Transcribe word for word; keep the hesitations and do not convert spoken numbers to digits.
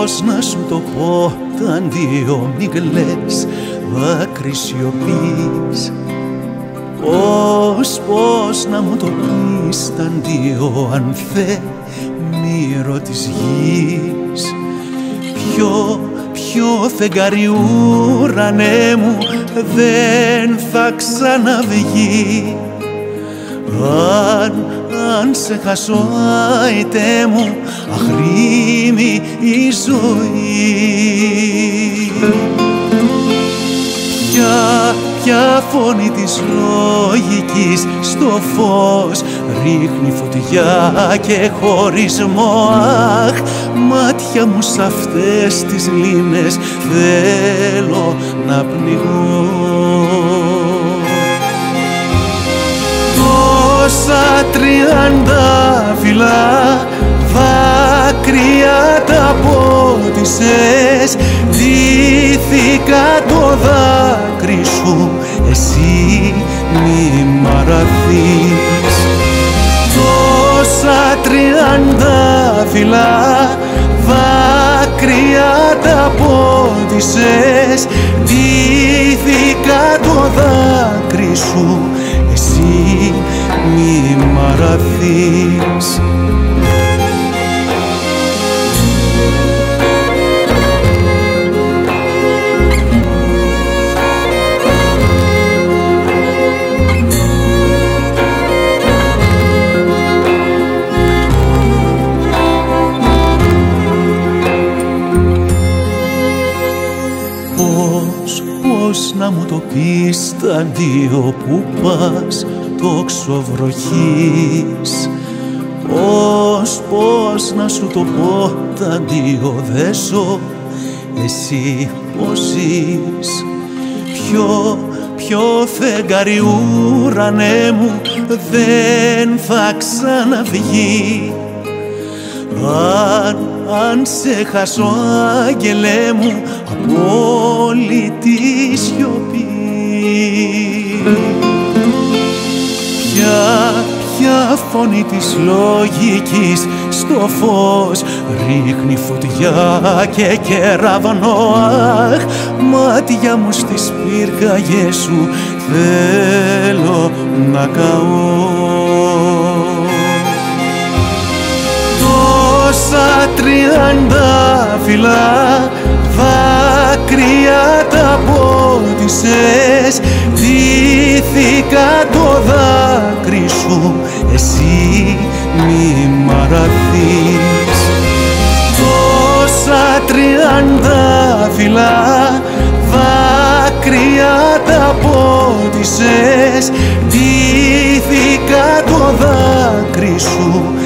Πώς να σου το πω τα δύο μη κλαις δάκρυ σιωπής. Πώς, πώς να μου το πεις τα δύο ανθέμυρο της γης. Ποιο, ποιο φεγγάρι ουρανέ μου δεν θα ξαναβγεί. Αν, αν σε χάσω άητε μου αχρήμη η ζωή. Ποια, ποια φωνή της λογικής στο φως ρίχνει φωτιά και χωρισμό. Αχ, μάτια μου σ' αυτές τις λίμνες θέλω να πνιγώ. Τόσα τριαντάφυλλα δάκρυα τα πότισες, ντύθηκα το δάκρυ σου, εσύ μη μ' αραθείς. Τόσα τριαντάφυλλα δάκρυα τα πότισες, ντύθηκα το δάκρυ σου, εσύ μη μ' αραθείς. Πώς, πώς να μου το πεις τα δύο που πας τόξο βροχής. Πώς, πώς να σου το πω τα δύο δεν ζω, εσύ πώς ζεις. Ποιο, ποιο φεγγάρι ουρανέ μου δεν θα ξαναβγεί. Αν, αν σε χάσω άγγελέ μου απόλυτη σιωπή. Ποια, ποια φωνή της λογικής στο φως ρίχνει φωτιά και κεραυνό. Αχ, μάτια μου στις πυρκαγιές σου θέλω να καώ. Τόσα τριαντάφυλλα δάκρυα τα πότισες, ντύθηκα το δάκρυ σου, εσύ μη μ' αραθείς. Τόσα τριαντάφυλλα δάκρυα τα πότισες, ντύθηκα το δάκρυ σου,